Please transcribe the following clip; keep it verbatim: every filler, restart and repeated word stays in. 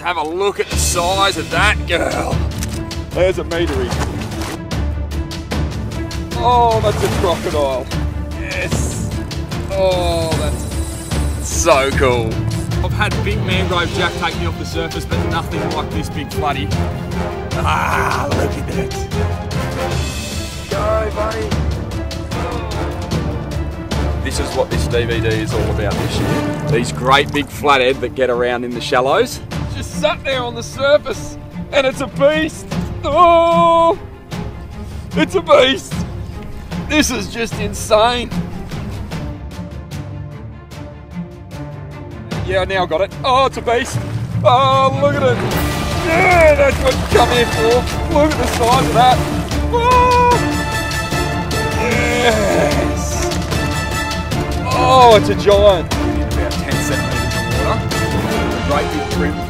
have a look at the size of that girl. There's a metery. Oh, that's a crocodile. Yes. Oh, that's so cool. I've had big mangrove jack take me off the surface, but nothing like this big floody. Ah, look at that. Go, buddy. This is what this D V D is all about this year. These great big flathead that get around in the shallows. Just sat there on the surface, and it's a beast. Oh, it's a beast. This is just insane. Yeah, I now got it. Oh, it's a beast. Oh, look at it. Yeah, that's what you come here for. Look at the size of that. Oh, yes. Oh, it's a giant. About ten centimetres of water. Great big rib